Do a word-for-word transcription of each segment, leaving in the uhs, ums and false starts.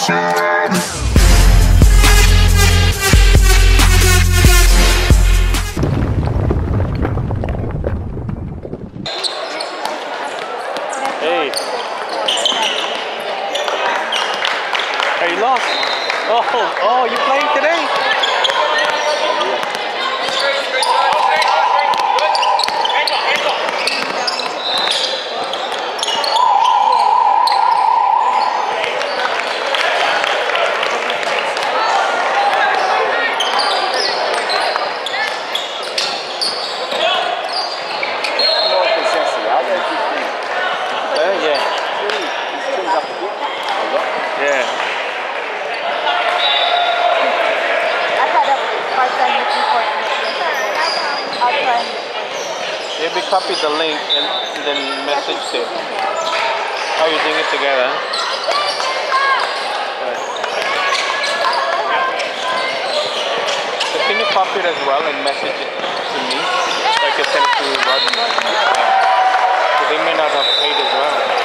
Hey. Are you lost? Oh, oh, you playing today? Maybe copy the link and then message it. How you doing it together? Right. So can you copy it as well and message it to me? So I can send it to Rod. So they may not have paid as well.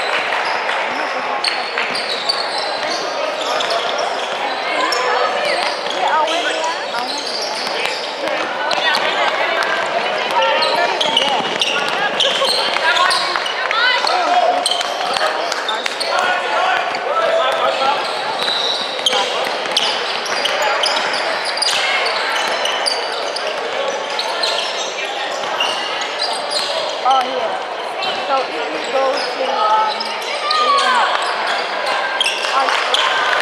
Oh, here. So if you go to um, our store.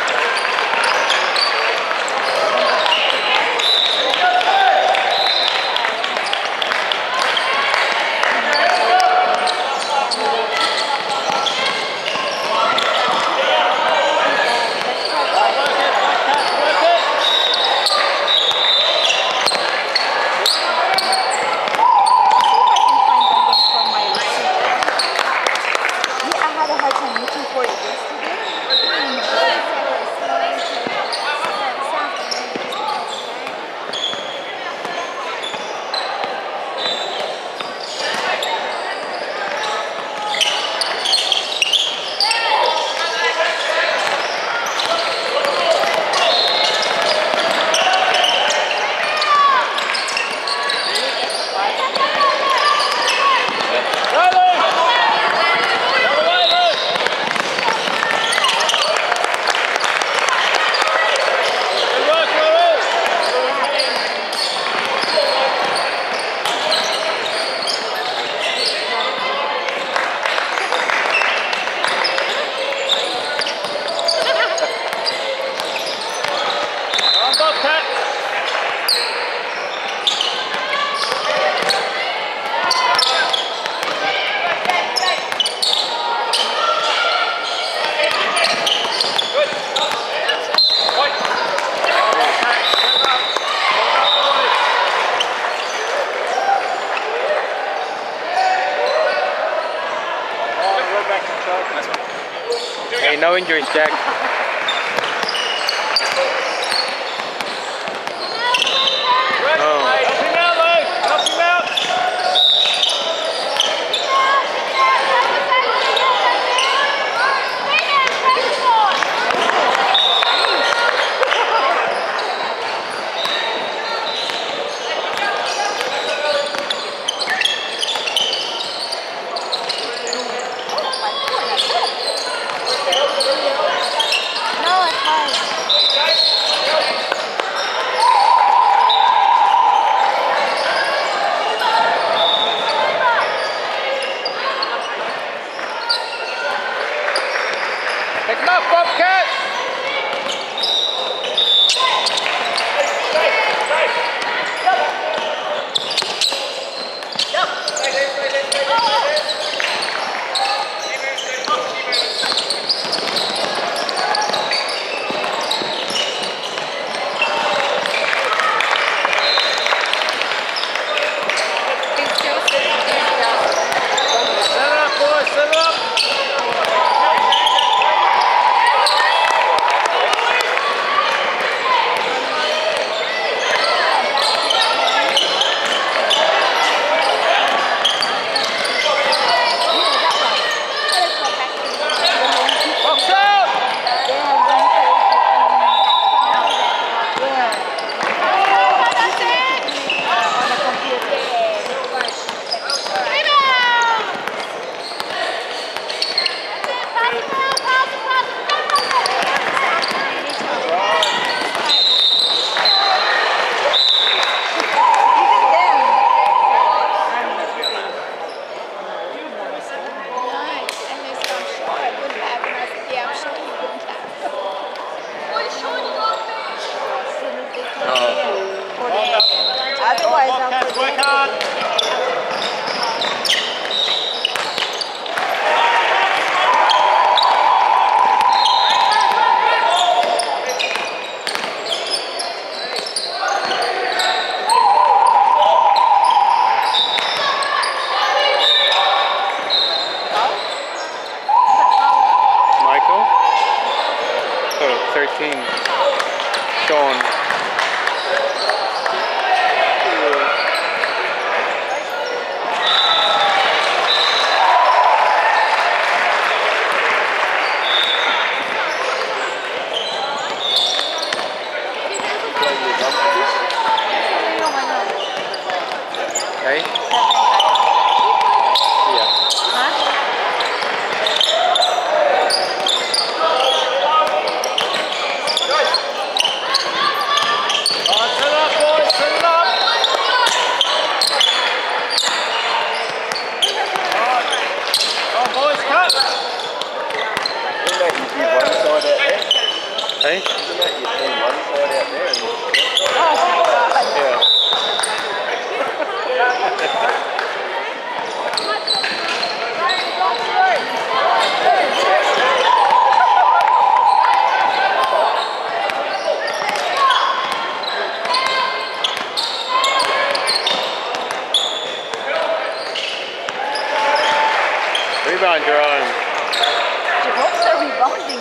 Hey, no injuries, Jack. Oh. Help him out, Lou! Help him out! thirteen. Sean. Hey? Yeah. Hey? Yeah. Rebound, Jerome. Jerome's are rebounding.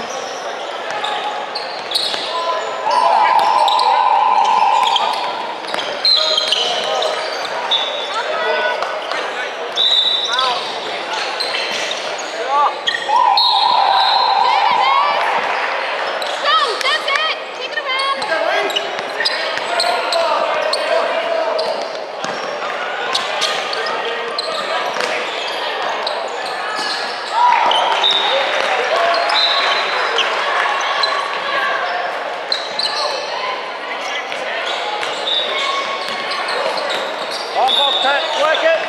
Work it!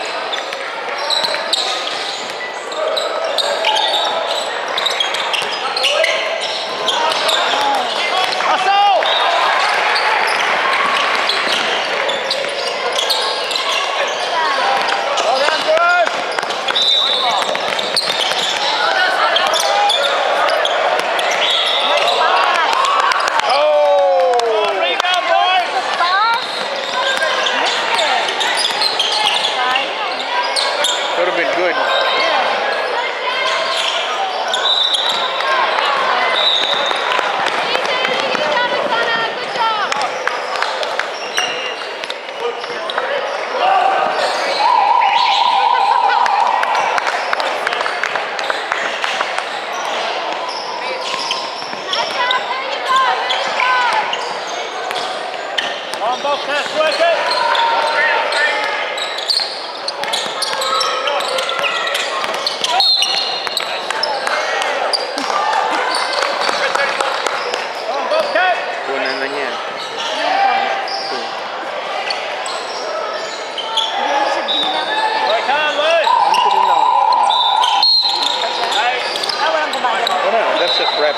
Would have been good. On Bobcats, work it! That's just rep.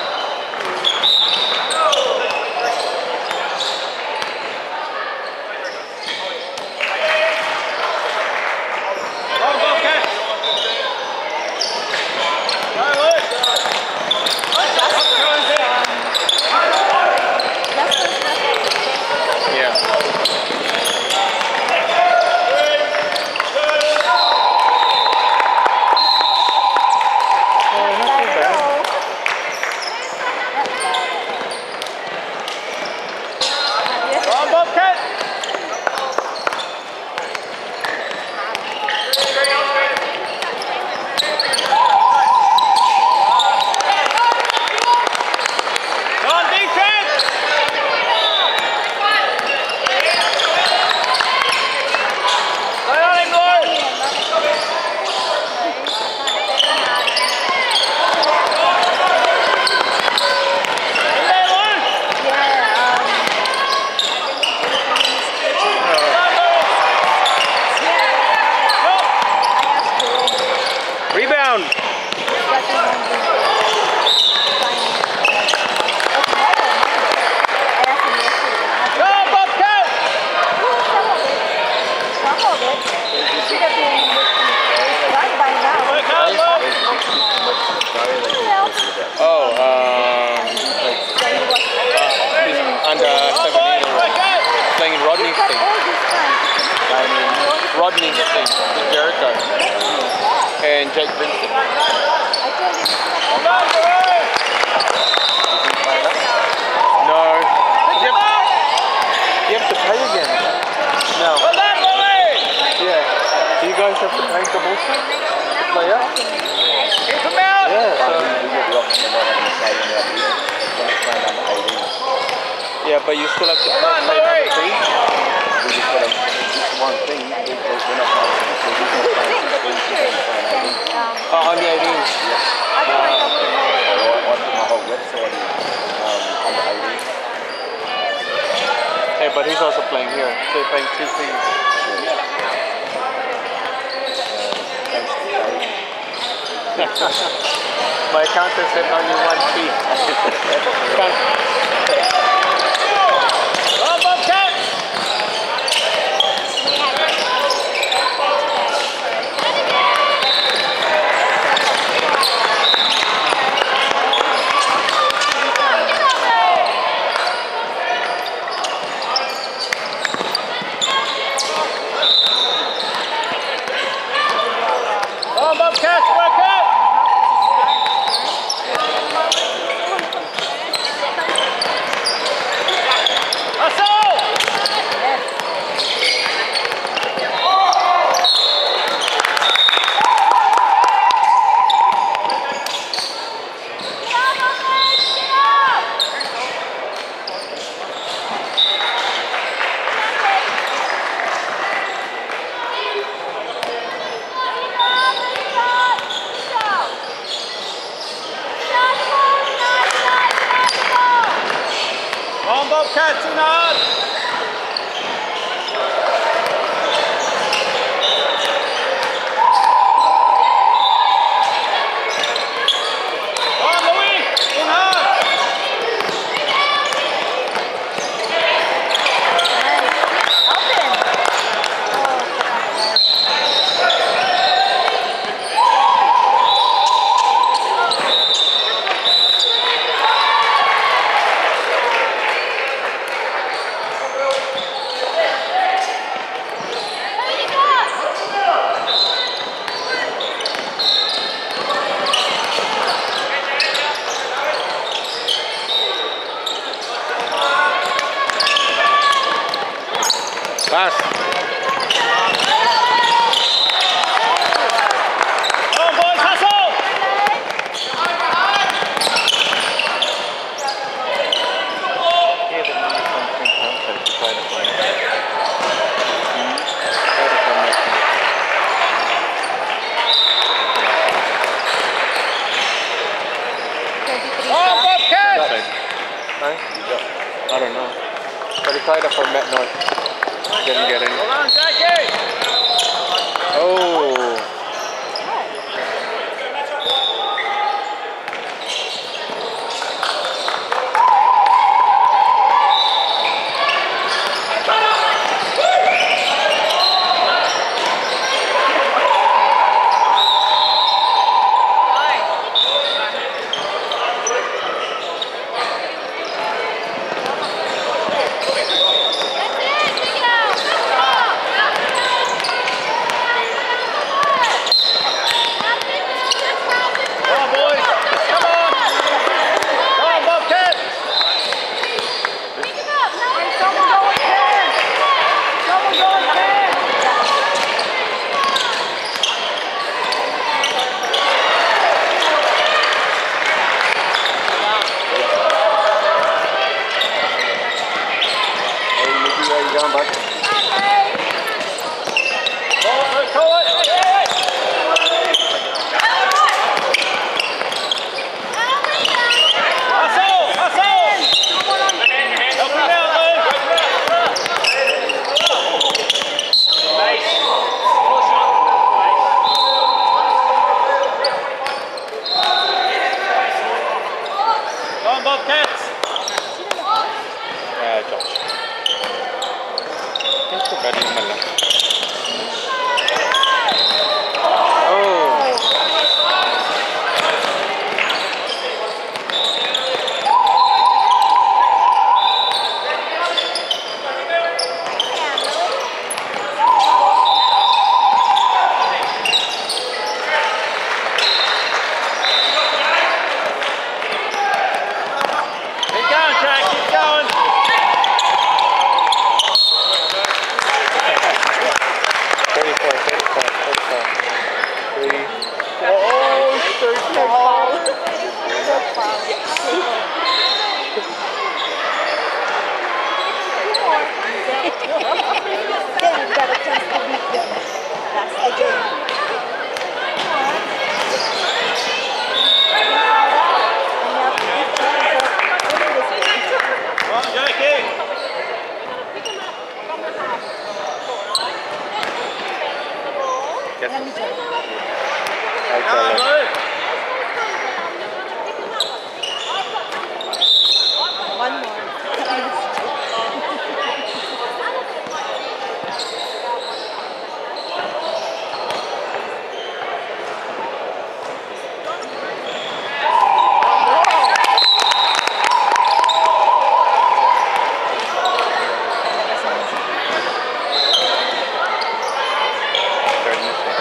Rodney thing with Jericho and Jake Vincent. but you still have to play number three. We just put up just one thing. They, they, they're not going to oh, on the I D. Yeah. I feel like I wouldn't know like I watched my whole website um, on the I D. Hey, but he's also playing here. So you're playing two things. My counter said only one fee. Oh, Bobcats! Oh, Bobcats, work it! On Bobcats in hard! On Louis! In hard! Pass. On boys, hustle! Yeah, but now it's something concept to try to find it. Try to find it. On Bobcats! Right? I don't know. But he tried it for Met North. Didn't get any. Hold on, Jackie! Oh. Bobcats! Yeah, Josh. Ito ba rin naman. Oh! Keep going, Jack, keep going! thirty-four, thirty-four, thirty-four. Three. Oh, third foul. Third foul. Come on, Jackie. Yes. Let me tell you. I'll Come tell on, him. Lou. One more. Third mistake.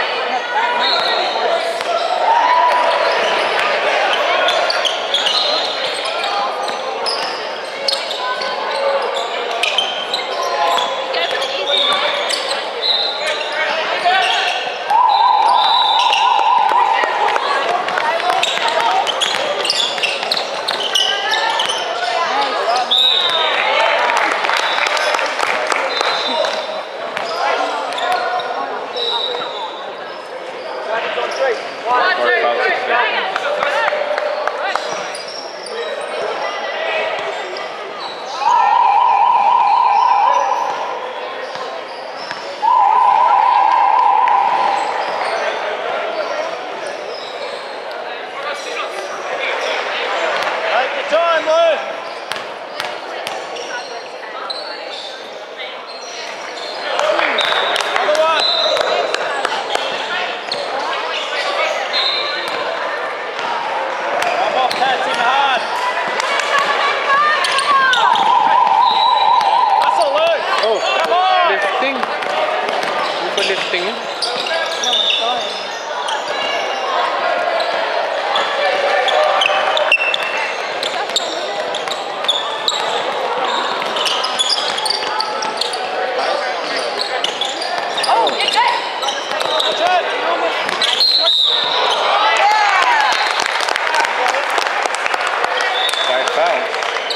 Or foul sixteen. Take your time, Lou. Other one. Come on, Bobcats in hard. Hustle, Lou. Oh, Come on. lifting. You put lifting in? No, sorry. Watch it. Five fouls.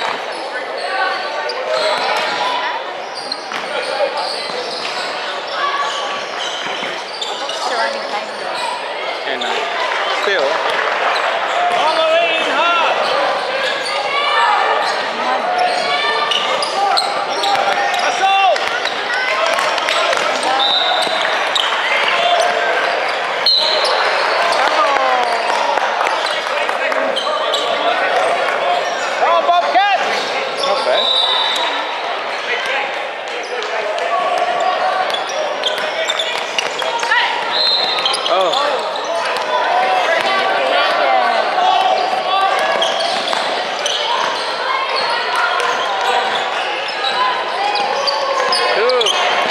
Surrounding time though. And uh, still, On the way in hard. Hustle. Come on, Bobcats. not bad. Oh, two.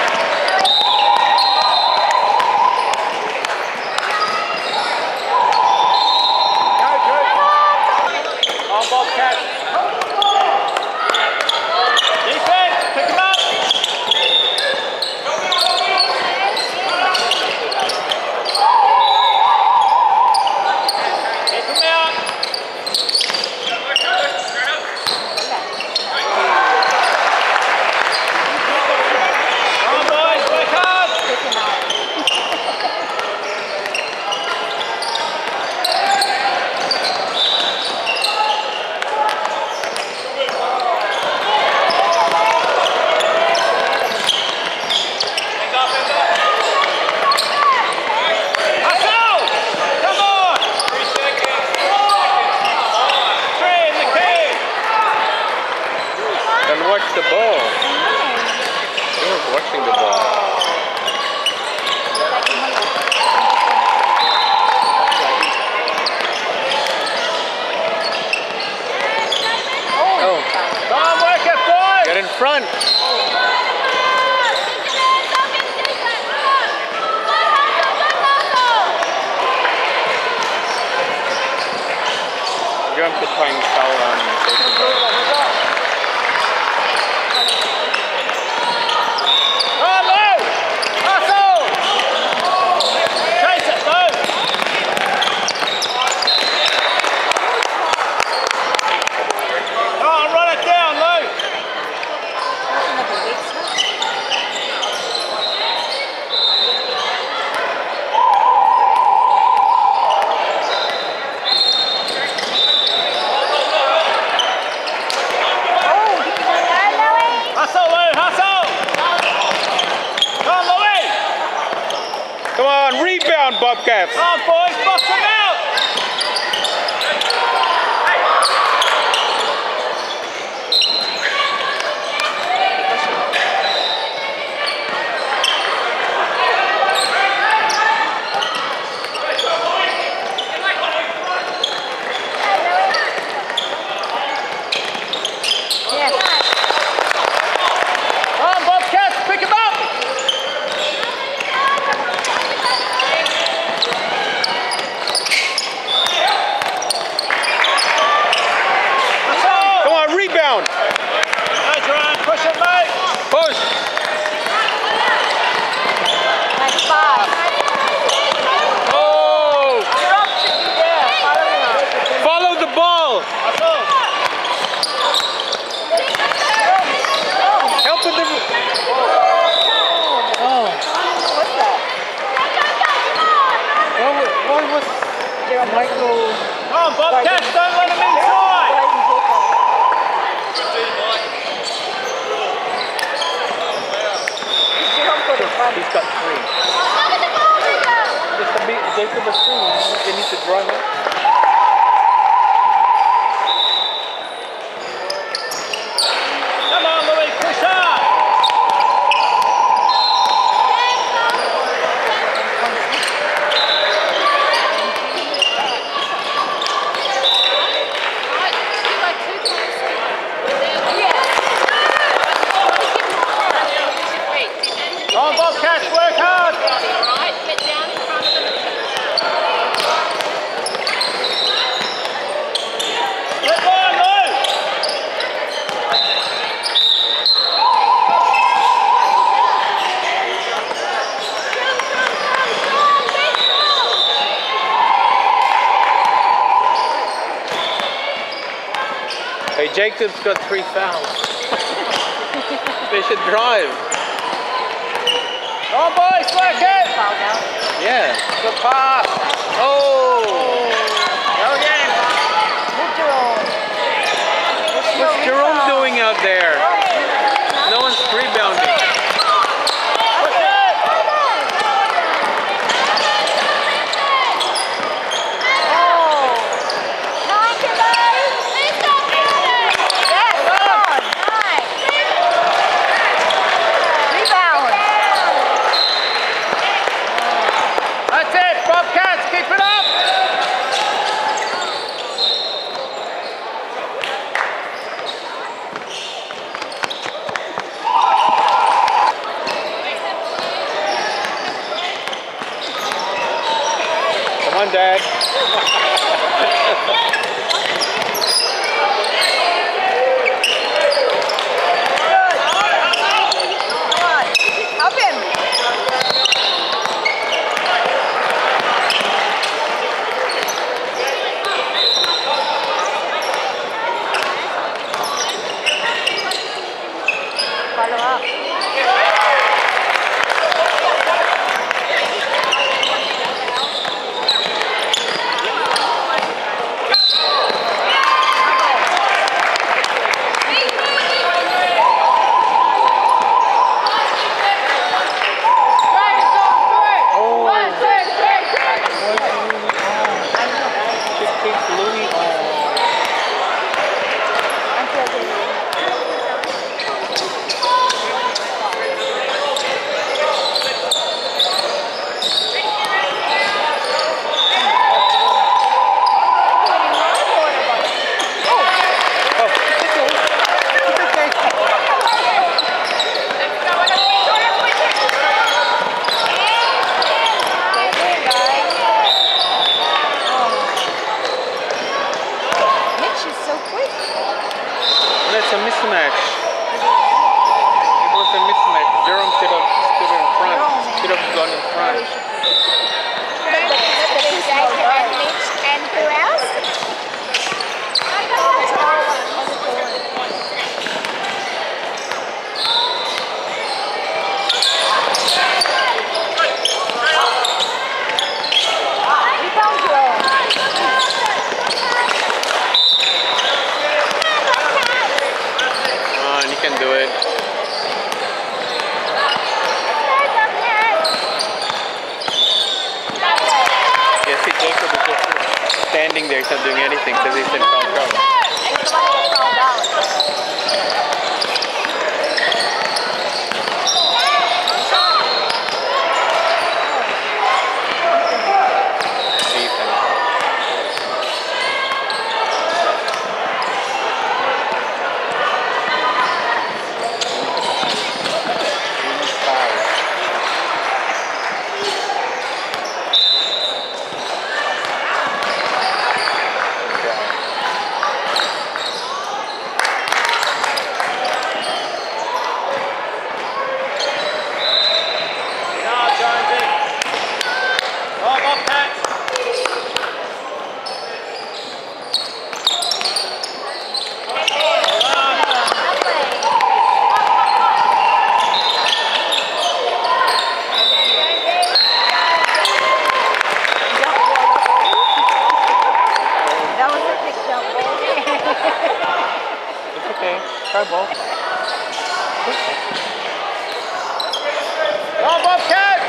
Go, Drew. On Bobcats. Defense, pick him up. Keep him out. Come on, boys, work hard. Hustle! Come on! Three in the key. Then watch the ball. He was watching the ball. Oh, Come on, work it, boys! get in front. You're going to find foul on safety ball. Come on, Lou! Hustle! Chase it, Lou! Come on, run it down, Lou! Another week, huh? Bobcats. Come on, boys, box them out. Come on, Bobcats, pick him up. Come on, rebound. Nice, Ryan. Push it, mate. Push. Nice five. Oh! Drop should be there. Following up. Follow the ball. That's all. Help with the. Oh. What's that? What was, what was Michael? Come on, Bobcats, don't let him inside. He's got three. Just a bit, Jacob has three. They need to draw him. Come on, Louis, push hard. Come on, Bobcats, work hard. Get on, Lou. Hey, Jacob's got three fouls. They should drive. Come on, boys, work it. Yeah. Good pass. Oh. Go again. Good Jerome. What's Jerome doing out there? No one's rebounding. Push it. Oh. Nice, guys. Yes, come on. Nice. Rebound. That's it, Bobcats, keep it up. Come on, Dad. Come on. Help him. Follow up. Keep Louis on. Until they Mitch is so quick. That's a mismatch. It was a mismatch. Jerome should have stood in front. Should have gone in front. And who else? Rebound Jerome. Come on, you can do it. Bobcats. standing there, he's not doing anything because he's in foul trouble. Somebody gets fouled out. Try ball. Come on, Bobcats!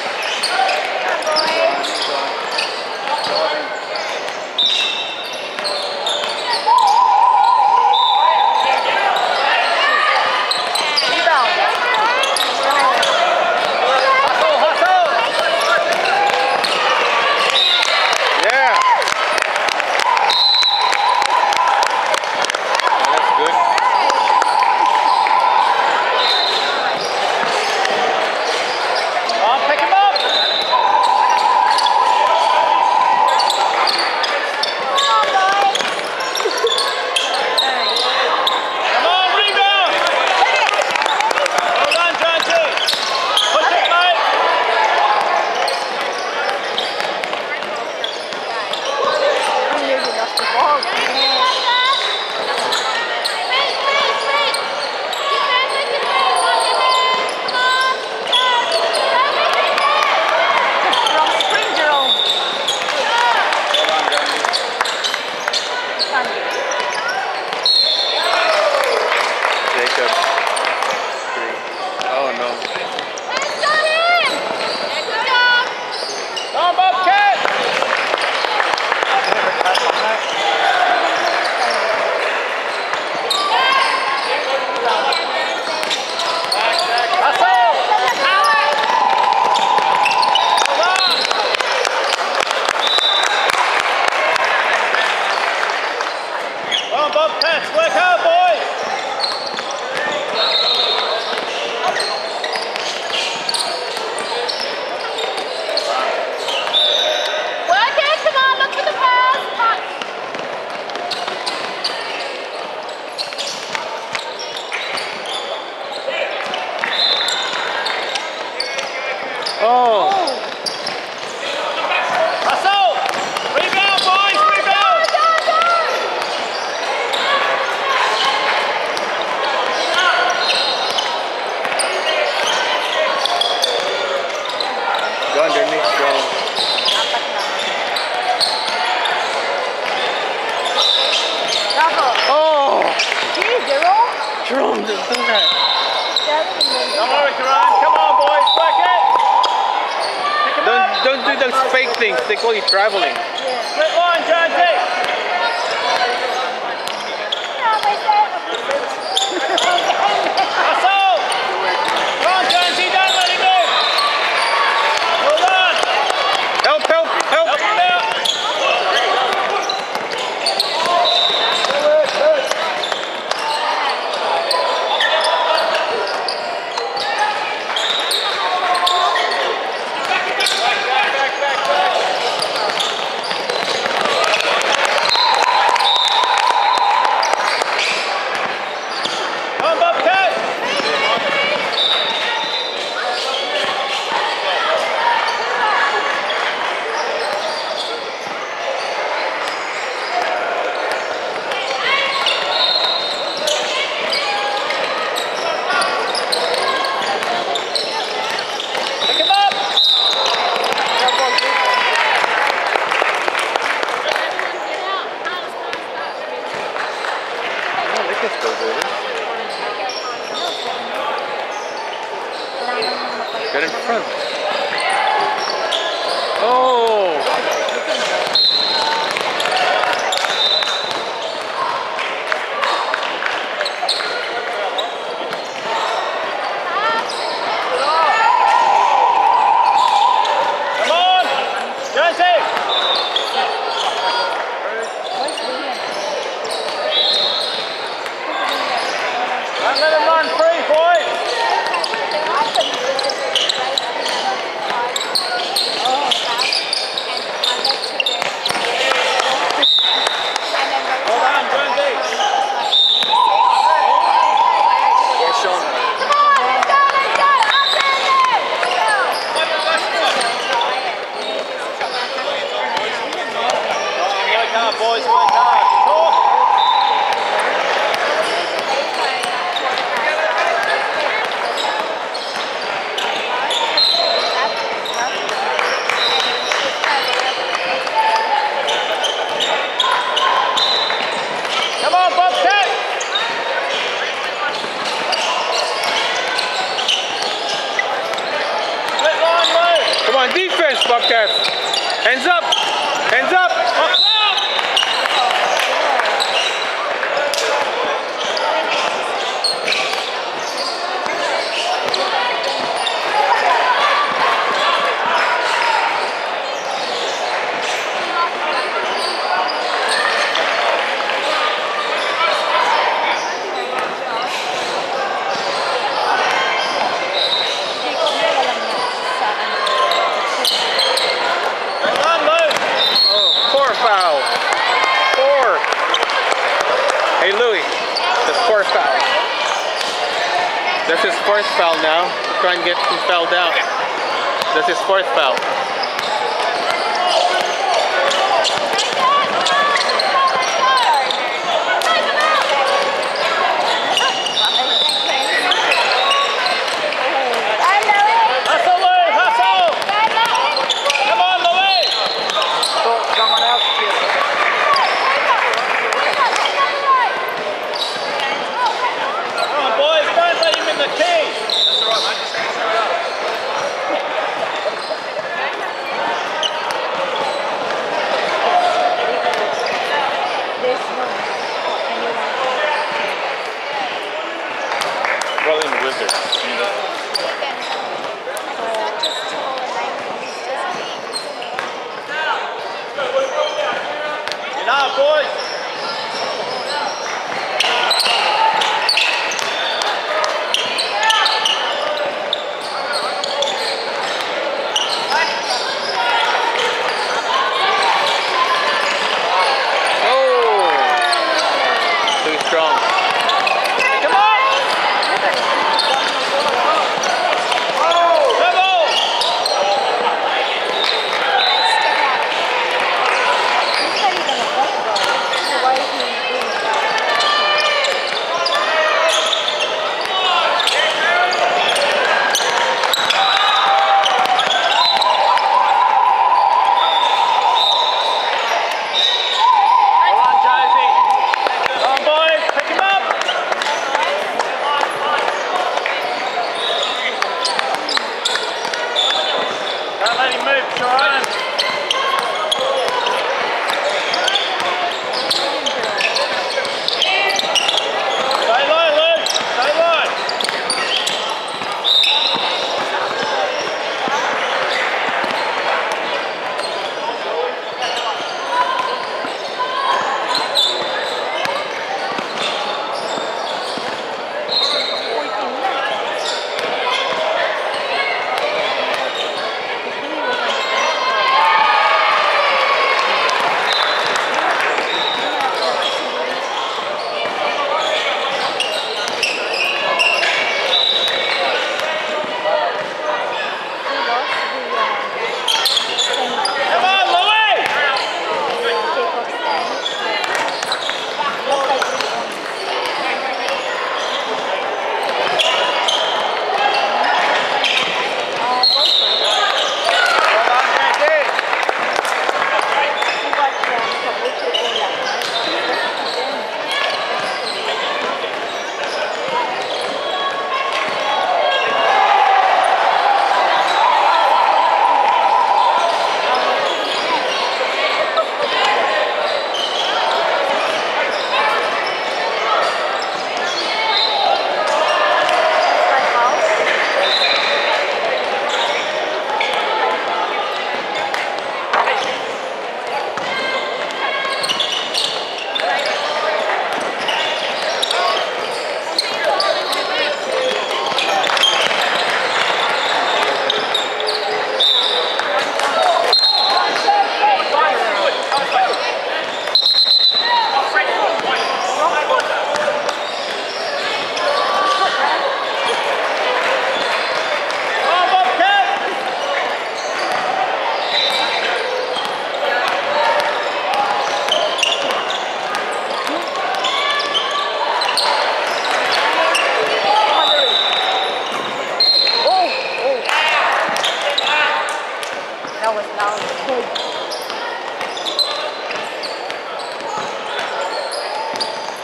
Bobcats, work hard, boys! Work it, come on, look for the pass. Oh! Hustle! Rebound, boys, rebound! Go underneath, go. Oh! Gee, Jerome. Jerome, don't do that. Don't worry, Karan. Come on, boys, work it! Pick him Don't, up! don't do those fake things, they call you traveling. Split line, Jonesy! Hustle! Come on, Jonesy, don't let him move! Well done! Help, help, help! Help him out! Back, back, back, back! hard, boys, work hard. Talk. Come on, Bobcats! Split line, Lou. Come on, defense, Bobcats. Hands up. Hands up. Up, up. Foul. Four. Hey Louis, that's four foul. That's his fourth foul now. Try and get him fouled out. That's his fourth foul. Hustle, Louis, hustle! Come on, Louis! Someone else here. Come on, boys, don't let him in the key. That's all right, mate. Just get straight up. Rolling Wizard. Get up, boys. Too strong. Come on! Level! Come on, Josie. Come on, boys. Pick him up.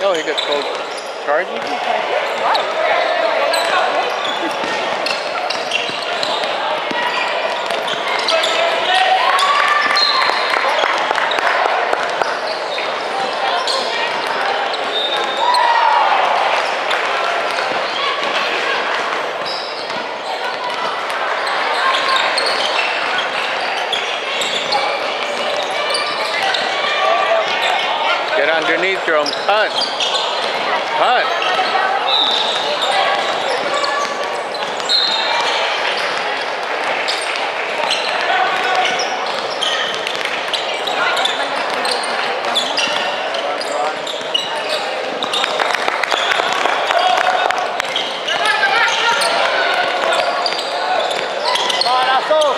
Oh, he got cold charging? Why? Get underneath your own cut. Cut. Come on, Asshole.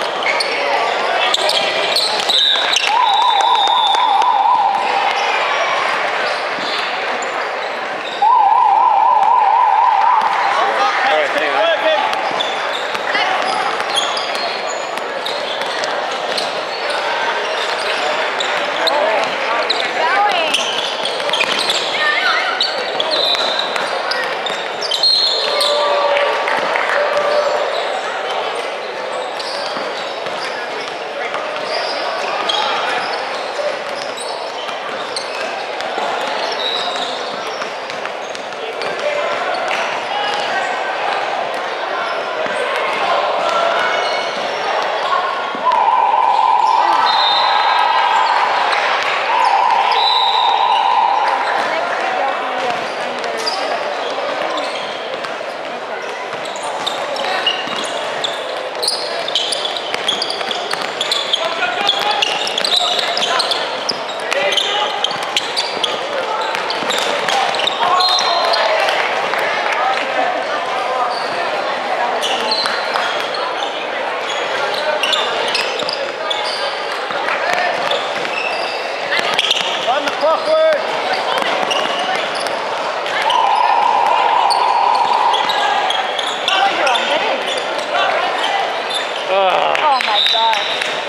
Oh my god.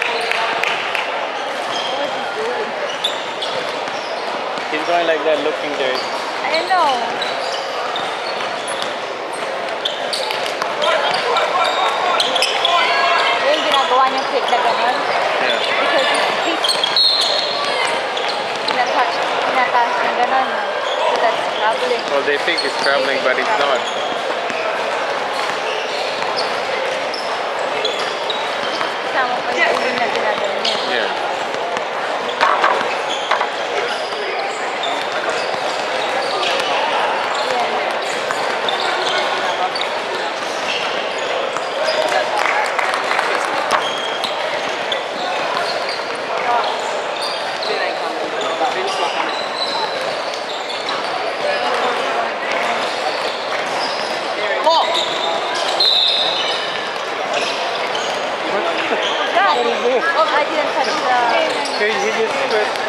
What is he doing? He's going like that looking there. I know. Yung ginagawa niyang kick na gano'n. Yeah. Because he's pinatouch, pinatouch ng gano'n. So that's traveling. Well, they think he's traveling, but he's not. Kasama pa yung ulo na ginagawa niya. Yeah. Oh, I didn't touch the... He, he just